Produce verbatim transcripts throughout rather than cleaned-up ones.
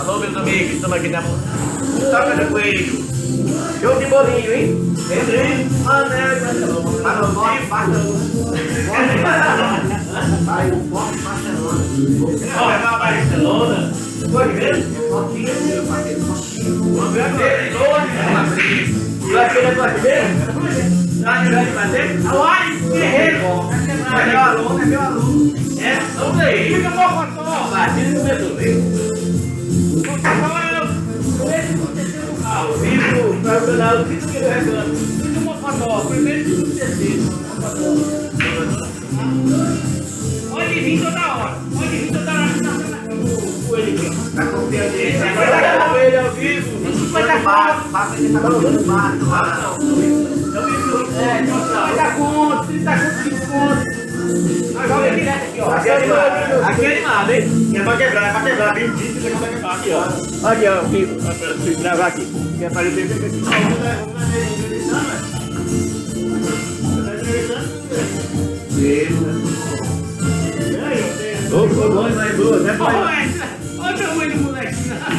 Alô, meus amigos, estamos aqui na Toca do Coelho. Show de bolinho, hein? Pedrinho, Mané, Barcelona, Barcelona. Vai o Foco Barcelona. Olha, vai Barcelona. Foi mesmo? Foquinho, vamos ver agora. Vai querer bater? Vai querer bater? Ai, guerreiro. É meu aluno, é meu aluno. É, vamos aí. Fica bom, Marcão. Vai, tira o medo, viu? Ao vivo, para o canal do Vitor Guerreiro. Fica uma foto, primeiro e segundo terceiro. Pode vir toda hora. Pode vir toda hora. O ele aqui, ó. Tá confiando ele. Vai dar com ele ao vivo. Vai dar conta. Passa ele, tá falando baixo. É, vai dar conta. trinta conto. Joga direto aqui, ó. Aqui é animado. Aqui é animado, hein? É pra quebrar, é pra quebrar. Bem dito, você consegue quebrar aqui, ó. Aqui, ó. Aqui, pra gravar aqui. Quer fazer bem aqui. Vamos ver Ô, foi bom, mas boa, né, pai? Olha o tamanho do moleque.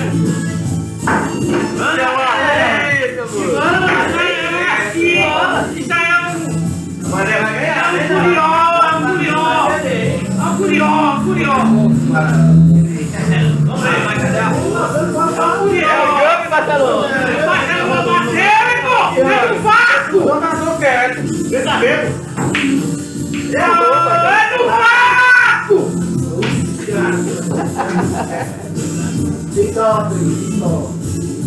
Manda lá! Eita, boa! Aqui, ó! Isso aí é um... Mas é vai ganhar, é um curió, é um curió! É um curió, curió! Vamos ver, vai cadê a rua? É um curió! É o jogo, Barcelona! Barcelona vai bater, pô! É um Vasco! O jogador quer! Você tá vendo? É do Vasco! TikTok, TikTok.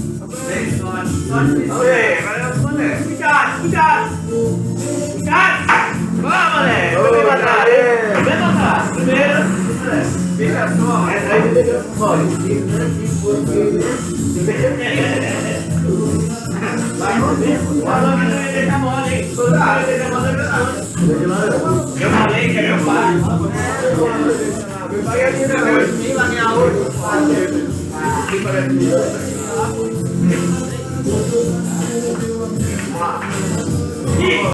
Cuidado, cuidado. Cuidado. Vamos, moleque. Vem pra trás. Vem pra trás. Primeiro. Fica só. Essa aí você deu com mole. Vai morrer. Vai logo não deixa mole, hein? Cuidado, deixa mole. Eu falei que é meu pai. Meu pai é aqui depois. Vem lá minha outra. Aqui parece que